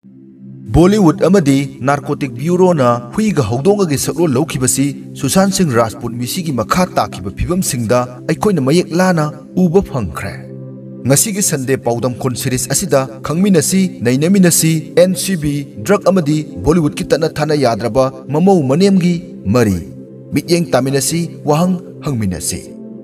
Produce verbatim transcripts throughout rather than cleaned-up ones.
Bollywood amadi narcotic bureau na huiga haudonga gi saklo lawkhibasi Sushant Singh Rajput misi gi makha takiba phibam singda aikoina mayek lana uba phangkhre. Ngasi gi Sunday paudam khon series asida khangminasi nainaminasi N C B drug amadi Bollywood ki tana thana yadraba mamau manem gi mari mityeng taminasi wahang hangminasi.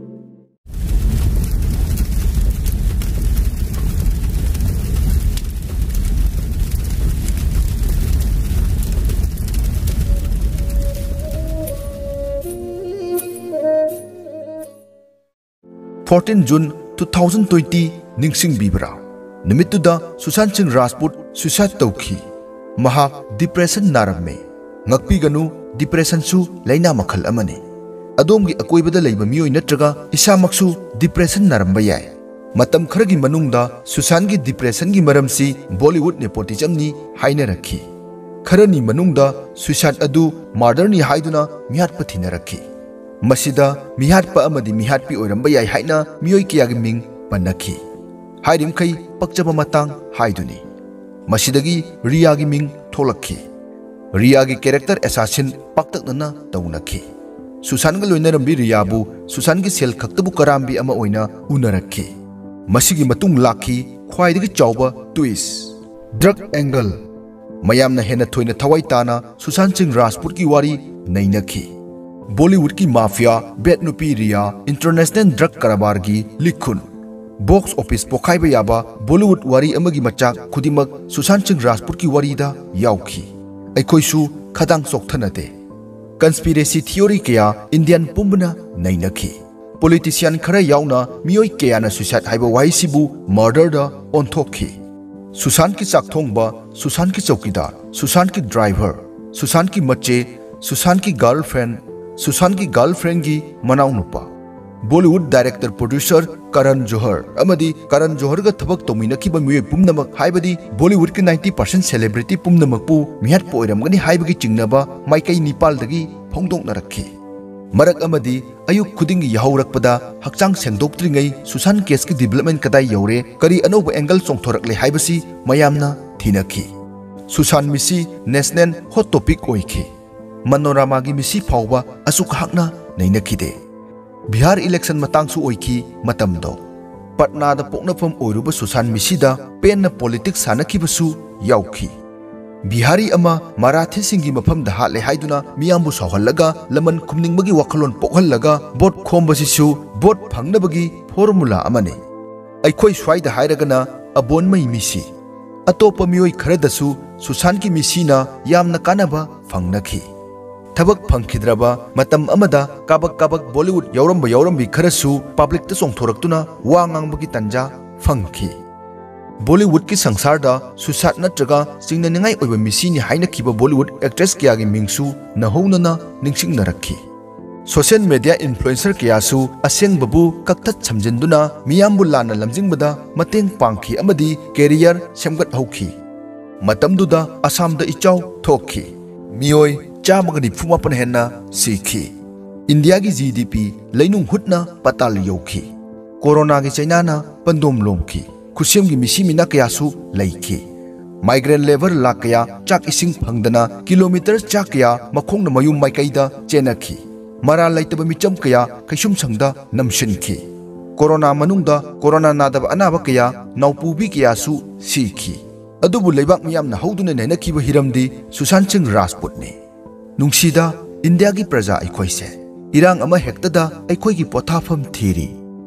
fourteen June two thousand twenty Ningsing Bibra Nimituda Sushant Singh Rajput suicide tauki Maha depression narame Ngakpi ganu depression su laina makhal amane Adom gi akoibada leiba mioi natraga isa maksu depression naramba yai Matam kharagi manungda Sushant gi depression gi maramsi Bollywood nepotism ni haina rakhi Kharani manungda suicide adu murder ni haiduna mihat pathina rakhi Masida mihat pa amadi mihat pi oiramba yai haina mioi kiyagi ming panakhi hairim khai pakchaba matang haiduni masidagi Riya gi ming tholakhi Riya gi character assassin paktaknana taunakhi Sushant ga loinarambi Riya bu Sushant gi sel khaktabu karambi ama oina unarakhi masigi matung lakhi khwaidagi chawba twist drug angle mayamna hena thoina thawai tana Sushant Singh Rajput ki wari nainakhi Bollywood की mafia बेट नुपी Rhea international drug कराबार की लिखुन box office पोखाइब याबा बॉलीवुड वारी अमगी मचा खुदिमक सुशांत सिंह राजपूत की वारीदा याउखी अखोइसु खदांग सोक्थनते कंस्पिरेसी थियोरी कया इंडियन पुंबना नैनखी पॉलिटिशियन खरा याउना मियोई कयाना सुसाइड हाइबा वाइसिबु मर्डर दा ओंथोखी सुशांत की चाकथोंगबा सुशांत की चौकीदार सुशांत की ड्राइवर सुशांत की मच्चे सुशांत की गर्लफ्रेंड Sushant की गर्लफ्रेंड की मनाउ नुपा बॉलीवुड डायरेक्टर प्रोड्यूसर करण जोहर अमदी करण जोहर का थबक तोमिनखिबा मियोय पुमनमक हाइबदी बॉलीवुड की ninety percent सेलिब्रिटी पुमनमकपु मिहात पोइरमगनी हाइबगी चिंगनबा माइकई निपालदगी फोंगदोंनरखि मरक अमदी अयुक खुदिंगी यहौरकपदा हक्चांग सेंगदोक्त्रिंगै सुशांत केस की डेवलपमेंट कदाई यौरे करी अनौब एंगल चोंथोरकले हाइबसी मयामना थिनखि सुशांत मिसी नेशनल हॉट टॉपिक ओइखि मनोरमा की मिसी फाउबा असुक हकना नैनखिदे बिहार इलेक्शन मतंगसु ओइखि मतमदो पटना दा पोकनफम ओइरुबा सुशांत मिसीदा पेन पॉलिटिक्स सानखिबसु याउखि बिहारी अमा मराठी सिंगी मफम दा हाले हाइदुना मियामबु सौहल्लगा लमन खुमनिंगबगी वखलोन पोखल्लगा बोट खोमबसिसु बोट फंगनबगी फॉर्मूला अमने अइखोइ स्वाइदा हाइरगना अबोनमई मिसी अतोप मियोय खरदसु सुशांत की मिसीना यामना कानबा फंगनखि थबक फंखिद्रबा मतम अमदा काबक काबक बॉलीवुड यौरम यौरम खरसु पब्लिक त सोंथोरक्तुना वा ngangbगी तंजा फंखि बॉलीवुड की संसार दा सुसात नत्रगा सिंगननिंगाई ओइबा मिसीनि हाइनखिबा बॉलीवुड एक्ट्रेस कियागी मिंगसु नहौनना निंगसिंगनरखि सोशल मीडिया इन्फ्लुएंसर कियासु असेंगबबु कक्थत समजिंदुना मियामबु लाना लमजिंगबदा मतेंग पांखि अमदी कैरियर सेमगत हौखि मतमदुदा असम दा इचाउ थोखि मियोय चामगनी फुमापन हेन्ना सीखी इंडिया की जीडीपी लैनुंग हुटना पताल यौखी कोरोना की चाइना पंदोम लोमखी खुसेम की मिसी मिना कयासु लैखी माइग्रेन लेबर लाख कया चाक इसिंग फंगदना किलोमीटर चाक कया मखोंग मयूम माइकैदा चेनखी मरा लैतब मिचम कया कैसुम संगदा नमशिनखी कोरोना मनुंगदा कोरोना नादब अनाब कया नौपुबी कयासु सीखी अदुबु लेबाक मियामना हौदुना नैनखिबा हिरमदी सुशांत सिंह राजपूत ने नुंसीदा इंडिया की प्रजा अखोइसे इरांग अमा हेक्तदा अखोइ की पोथाफम थीरी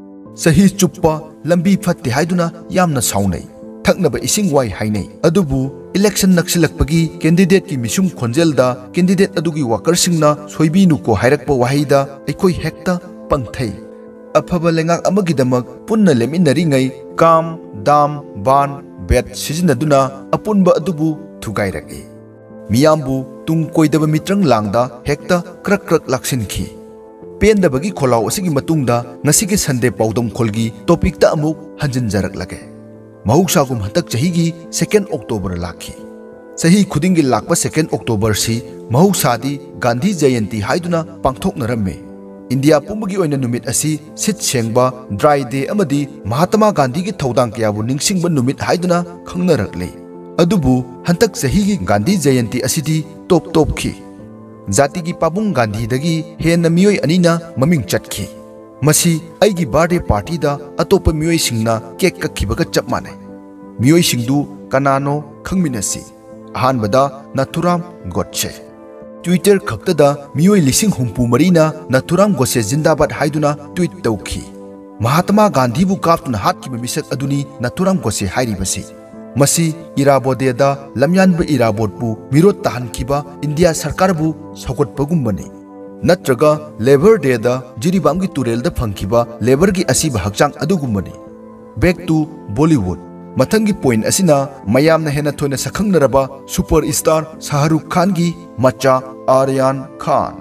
सही चुप्पा लंबी फत्ते हाइदुना यामना साउनै थकनबा इसिंग वाई हाइनै अदुबु इलेक्शन नक्सिलकपगी कैंडिडेट की मिसुम खोंजेलदा कैंडिडेट अदुगी वर्करसिंगना सोइबिनुको हाइरकपा वाहिदा अखोइ हेक्ता पंगथै अफबा लेंगाक अमगिदमक पुन्ना लेमिनरिङै काम दाम बान बेट सिजनदुना अपुनबा अदुबु थुगाइरके मियामबु तुंग कोइदब मित्रंग लांगदा हेक्ता क्रक क्रक लाक्सिनखी पेंदबगी खोलाव असिगी मतुंगदा ngasiगी संडे पाउदम खोलगी टॉपिकता अमुक हंजिनजरकलगे महौसागुम हतक चहीगी second October लाखी सही खुदिंगी लाकपा second October सी महौसादी गांधी जयंती हाइदुना पांगथोकनरम्मे इंडिया पुंबगी ओइना नुमित असि सिट सेंगबा ड्राई डे अमदी महात्मा गांधी की थौदांग कयाबु निंगसिंगबा नुमित हाइदुना खंगनरकले अदुबु हंतक चही की गांधी जयंती असिदी टॉप टॉप की जाति की पाबुंग गांधी दगी हेन मियोय अनिना ममिंग चटखी मसी आइगी बर्थडे पार्टी दा अतोप मियोय सिंगना केक कखिबगा चप माने मियोय सिंगदु कनानो खंगमिनसी अहानबदा नथुराम गोडसे ट्विटर खक्तदा मियोय लिसिंग हुंपू मरीना नथुराम गोडसे जिंदाबाद हाइदुना ट्वीट तौखी महात्मा गांधी बु काप्तुना हातकिबा मिसक अदुनी नथुराम गोडसे हाइरिबसी मसी इराबोदेदा लमयानब इराबोदबु मिरोत ताहनखिबा इंडिया सरकार बु सौगटपगुम्बनी नत्रगा लेबर डेदा जिरिबामगी तुरेलदा फंखिबा लेबर की असीबा हक्चांग अदुगुम्बनी बैक टू बॉलीवुड मथंगी पॉइंट असिना मयामना हेना थोइना सखंगनरबा सुपर स्टार शाहरुख खान की मचा आर्यन खान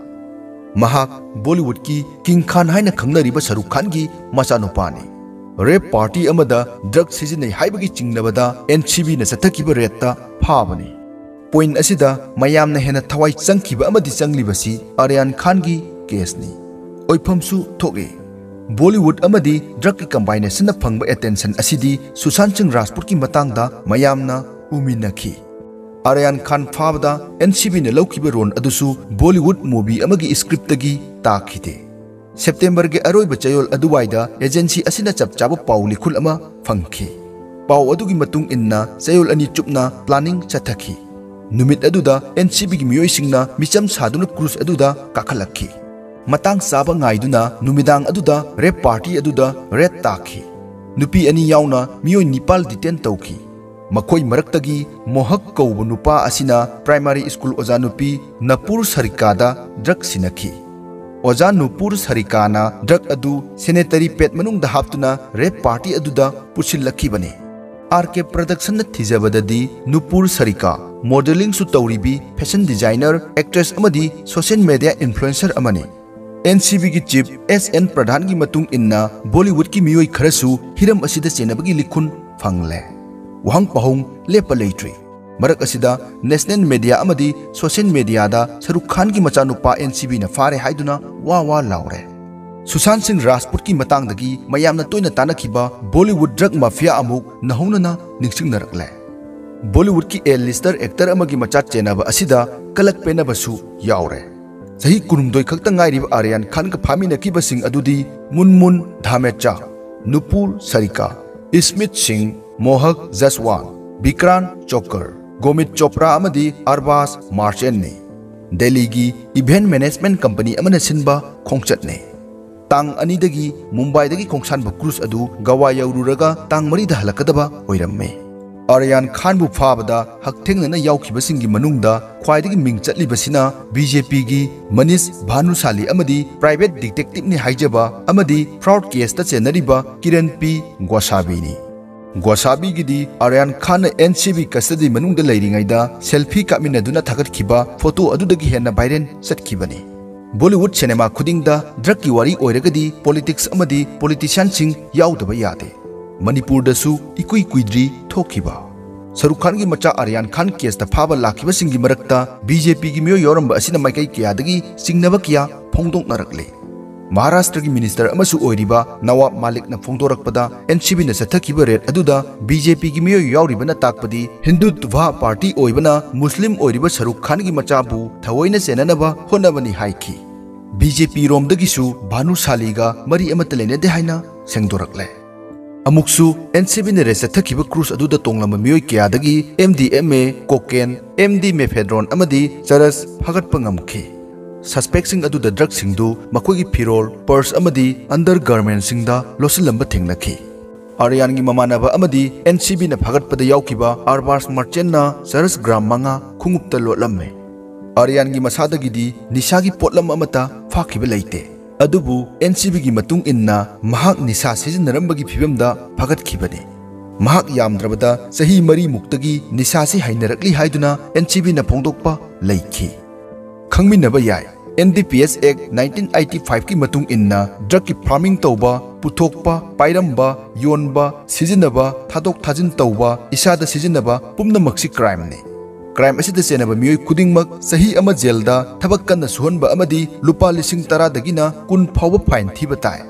महाक बॉलीवुड की किंग खान हाइना खंगनरिबा शाहरुख खान की मचानुपानी रेप पार्टी अमदा ड्रग सिजिनै हाइबगी चिंगनबदा एनसीबी न चथकिबा रेटता फाबनी पॉइंट असिदा मयामना हेना थवाई चंगखिबा अमदी चंगलिबसी आर्यन खान की केसनी ओइफमसु थोगे बॉलीवुड अमदी ड्रग की कंबाइनेशन न फंगबा अटेंशन असिदी सुशांत सिंह राजपूत की मतंगदा मयामना उमिनखी आर्यन खान फाबदा एनसीबी ने लौखिबा रोन अदुसु बॉलीवुड मूवी अमगी स्क्रिप्ट तगी ताखिते सेप्टेम्बर के अरोइब चयोल अदुवाइदा एजेंसी असिना चपचाब पाउ लिखुल अमा फंखी पाउ अदुगी मतुंग इन्ना चयोल अनी चुपना प्लानिंग चथखी नुमित अदुदा एनसीबी की मियोइसिंगना मिचम सादुना क्रूज अदुदा काखलखी मतंग साबा ngaiduna numidang aduda rep party aduda red takhi nupi ani yauna miyoi nipal detain tauki makhoi maraktagi mohak koubu nupa asina primary school oja nupi napur sarikada drug sinakhi oja nupur sarikana drug adu sanitary pad manung da haptuna rep party aduda pusilakhi bane rk production na thijabadadi nupur sarika modeling su tawribi fashion designer actress amadi social media influencer amani NCB की chief S N Pradhan की मतुंग इन्ना बॉलीवुड की मियोई खरसु Hiram असिदा चेनबगी लिखुन फंगले वहंग पहुंग लेप लेट्री मरक असिदा नेशनल मीडिया अमदी सोशल मीडिया दा शाहरुख खान की मचानुपा एनसीबी न फारे हाइदुना वा वा लाउरे सुशांत सिंह राजपूत की मतंगदगी मयामना तोइना तानखिबा बॉलीवुड ड्रग माफिया अमुक नहौनना निंगसिंगनरकले बॉलीवुड की ए लिस्टर एक्टर अमगी मचा चेनबा असिदा कलक पेनबसु याउरे सही कुरुमदोय खक्ता ngairiba आर्यन खान का फामिनकिबा सिंह अदुदी मुनमुन धामेचा नुपुर सरिका स्मिथ सिंह मोहक जसवान विक्रांत चोकर गोमित चोपड़ा अमदी अरबास मार्चेन ने दिल्ली की इवेंट मैनेजमेंट कंपनी अमन सिनबा खोंगचत ने तांग अनिदगी मुंबई दगी खोंगसानबा क्रूज अदु गवा यौरुरगा तांग मरीदा हलकदबा ओइरम्मे आर्यन खान बु फाबदा हकथेंगना याउखिबसिंगी मनुंगदा ख्वाइदगी मिंग चटलिबसिना बीजेपी की मनीष भानुशाली अमदी प्राइवेट डिटेक्टिव ने हाइजबा अमदी फ्रॉड केस ता चेनरिबा किरण पी गोसाबीनी गोसाबी गिदी आर्यन खान एनसीबी कस्टडी मनुंगदा लेरिंगाइदा सेल्फी कामिनदुना थागतखिबा फोटो अदुदगी हेना वायरल चटखिबनी बॉलीवुड सिनेमा खुदिंगदा ड्रग की वारी ओइरगदी पॉलिटिक्स अमदी पॉलिटिशियन सिंग याउदबा यादे मणिपुर दसु इकुई कुइद्री थोखिबा शाहरुख खान की मचा आर्यन खान केस ता फाबा लाखिबा सिंगी मरक्ता बीजेपी की मियो योरंबा असिना माइकई कियादगी सिंगनबा किया फोंगदोंगनरकले महाराष्ट्र की मिनिस्टर अमसु ओइरिबा नवाब मालिक न फोंगदोरकपदा एनसीबी न सथखिबा रेट अदुदा बीजेपी की मियो याउरिबना ताकपदी हिंदुत्व पार्टी ओइबना मुस्लिम ओइरिबा शाहरुख खान की मचाबु थवोइना चेननबा होनबनी हाइखी बीजेपी रोमदगिसु भानुशालीगा मरी अमत लेनेदे हाइना सेंगदोरकले अमुक्सु एनसीबी ने रेस थकिबा क्रूज अदुदा तोंगलम मियोय कियादगी एमडीएमए कोकेन एमडी मेफेड्रोन अमदी चरस फगटपा ngamखि सस्पेक्ट सिंग अदुदा ड्रग सिंगदु मखोगी फिरोल पर्स अमदी अंडरगारमेंट सिंगदा लोसलंबा थेंगनखि आर्यन की ममानबा अमदी एनसीबी ने फगटपदा याउखिबा आरबास मर्चेंटना चरस ग्राम मंगा खुंगुप्ता लोटलम्मे आर्यन की मसादगिदी निशागी पोटलम अमता फाखिबा लेते अदुबु एनसीबी की मतुंग इन्ना महाक निशा सिजनरंबगी फिबमदा फगटखिबने महाक यामद्रबदा सही मरी मुक्तगी निशा से हाइनरकली हाइदुना एनसीबी न फोंदोकपा लेखि खंगमिनबा याय NDPS act nineteen eighty five की मतुंग इन्ना ड्रग की फार्मिंग तौबा पुथोकपा पाइरंबा योनबा सिजनबा थादोक थाजिन तौबा इसादा सिजनबा पुमनमक्सी क्राइम ने क्राइम असिदा चेनबा मियोय खुदिंगमक सही अमा जेलदा थबक कन्ना सुहनबा अमदी लुपा लिसिंग तरा दगिना कुन फावबा फाइन थीबा ताय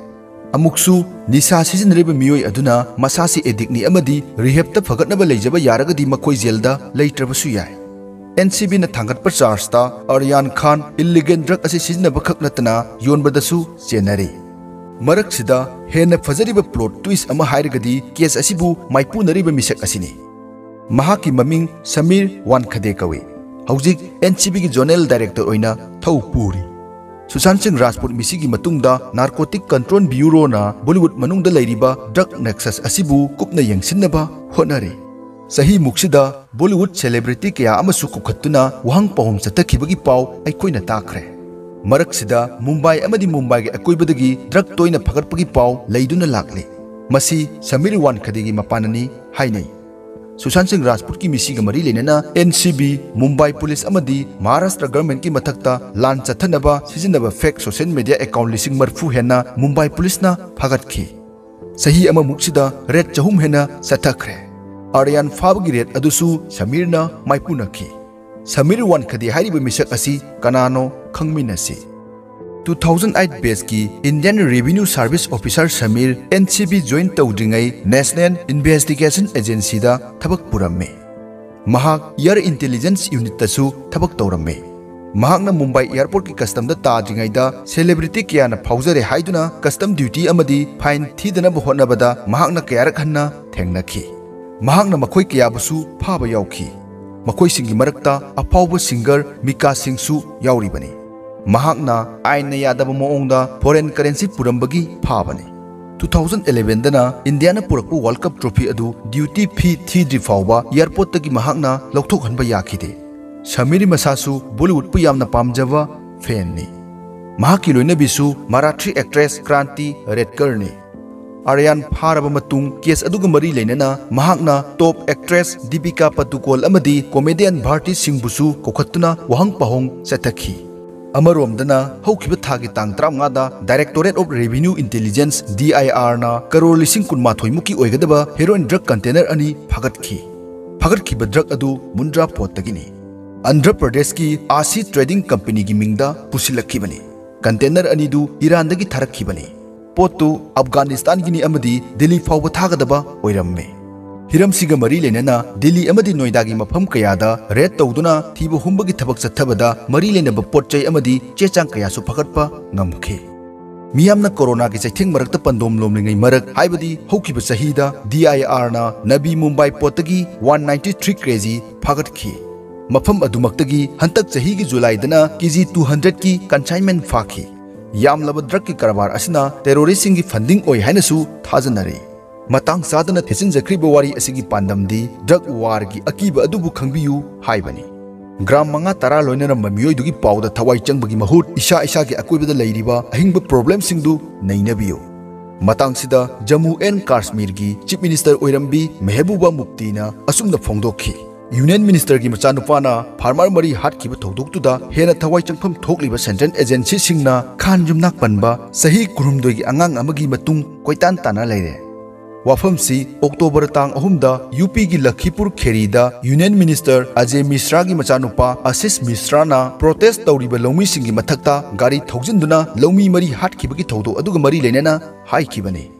अमुक्सु निसा सिजनरिबा मियोय अदुना मसासी एडिक्टनी अमदी रिहेब्ता फगटनबा लेजबा यारगदी मखोय जेलदा लेइत्रबसु याय एनसीबी न थांगटपा चार्जता आर्यान खान इल्लीगल ड्रग असे सिजनबा खक नतना योनबदसु चेनरे मरकसिदा हेन फजरिबा प्लॉट ट्विस्ट अमा हायरगदी केस असिबु माइपुनरिबा मिसक असिनी महाकी ममिंग समीर वानखदे कवे हौजिक एनसीबी की जोनल डायरेक्टर ओइना थौ पुरी सुशांत सिंह राजपूत मिसिगी मतुंगदा नार्कोटिक कंट्रोल ब्यूरो ना बॉलीवुड मनुंगदा लेरिबा ड्रग नेक्सस असिबु कुपना यंगसिनबा होनरे सही मुक्सिदा बॉलीवुड सेलिब्रिटी कया अमसु कुखत्तुना वहंग पहुम चतखिबगी पाव अइखोइना ताखरे मरकसिदा मुंबई अमदी मुंबई के अकोइबदगी ड्रग तोइना फगटपगी पाव लेइदुना लागले मसी समीर वानखदेगी मपाननी हाइनै सुशांत सिंह राजपूत की मिसिगा मरी लेना एनसीबी मुंबई पुलिस अमदी महाराष्ट्र गवर्नमेंट की मथक्ता लान चथनबा सिजनबा फेक सोशल मीडिया अकाउंट लिसिंग मरफू हेना मुंबई पुलिस ना फगटखी सही अमा मुक्सिदा रेड चहुम हेना सथखरे आर्यन फाबगी रेड अदुसु समीरना माइपुनखी समीर वानखदे हारिबा मिसक असी कनानो खंगमिनसी टू थाउजेंड एट बेस की Indian revenue service officer Sameer NCB join तौद्रिंगै नेशनल इन्वेस्टिगेशन एजेंसी दा थबक पुरम्मे महाक एयर इंटेलिजेंस यूनिट तसु थबक तौरम्मे महाकना मुंबई एयरपोर्ट की कस्टम दा ताद्रिंगैदा सेलिब्रिटी कियाना फाउजरे हाइदुना कस्टम ड्यूटी अमदी फाइन थीदना होनबदा महाकना कयारक हन्ना थेंगनखी महाकना मखोय कयाबसु फाबा यावखी मखोय सिंगी मरकता अफाउबा सिंगर मिका सिंगसु यावरिबनी महाकना आइन यादब मोंगदा फॉरेन करेंसी पुरंबगी फाबने टू थाउजेंड इलेवन दना इंडिया ना पुरकपु वर्ल्ड कप ट्रॉफी अदु ड्यूटी फी थीद्रि फावबा एयरपोर्ट तगी महाकना लौथोकहनबा याखिदे समीर मसासु बॉलीवुड पु यामना पामजबा फैन ने महाकी लोइनबिसु मराठी एक्ट्रेस क्रांति रेडकर ने आर्यन फारबा मतुंग केस अदुग मरी लेनना महाकना टॉप एक्ट्रेस दीपिका पदुकोल अमदी कॉमेडियन भारती सिंहबुसु कोखत्तुना वहंग पहोंग सेथखी अमरोमदना हौखिबा थागी तांग तरामगादा directorate of revenue intelligence D I R ना करोड़ लिसिंग कुनमाथोई मुकी ओइगदबा हेरोइन ड्रग कंटेनर अनि फगटखी फगटखिबा ड्रग अदु मुंद्रा पोतगिनी आंध्र प्रदेश की आसी ट्रेडिंग कंपनी की मिंगदा पुसिलखिबनी कंटेनर अनिदु ईरान दगी थरखिबनी पोतु अफगानिस्तान गिनी अमदी दिल्ली फावबा थागदबा ओइरम्मे हिरम सिगा मरी लेना दिल्ली अमदी नोएडा की मफम कयादा रेड तौदुना थीब हुंबगी थबक चथबदा मरी लेनबा पोटचै अमदी चेचांग कयासु फगटपा ngमखे मियामना कोरोना की चैथिंग मरकत पंदोम लोमलिंगै मरक हाइबदी हौखिबा चहीदा डीआईआर ना नबी मुंबई पोतगी वन नाइंटी थ्री केजी फगटखी मफम अदुमक्तगी हंतक चही की जुलाई दना केजी टू हंड्रेड की कंसाइनमेंट फाखी यामलब ड्रग की कारबार असिना टेरोरिस्टिंग की फंडिंग ओइ हाइनसु थाजनरे मतंग साधना थेसिनजख्रिबा वारी असिगी पांडमदी ड्रग वार की अकीबा अदुबु खंगबियु हाइबनी ग्राम मंगा तरा लोइनरम मियोइदुगी पाउदा थवाई चंगबगी महुत इशा इशा के अकोइबदा लेरिबा अहिंग प्रॉब्लम सिंगदु नैनबियो मतंग सिदा जम्मू एंड कश्मीर की चीफ मिनिस्टर ओइरम्बी महबूबा मुफ्तीना असुमना फोंदोखी यूनियन मिनिस्टर की मचानुपाना फार्मर मरी हाटखिबा थौदोकतुदा हेना थवाई चंगफम थोकलिबा सेंट्रल एजेंसी सिंगना खान जुमनाक पनबा सही कुरुमदोगी अंगांग अमगी मतुंग कोइतान ताना लेरे वाफमसी अक्टोबर तांग अहुमदा यूपी की लखीपुर खेरीदा यूनियन मिनिस्टर अजय मिश्रा की मचानुपा आशीष मिश्रा ना प्रोटेस्ट तौरीबा लौमी सिंगी मथक्ता गाड़ी थौजिंदुना लौमी मरी हाटखिबगी थौदो अदुगा मरी लेनेना हाइखिबने।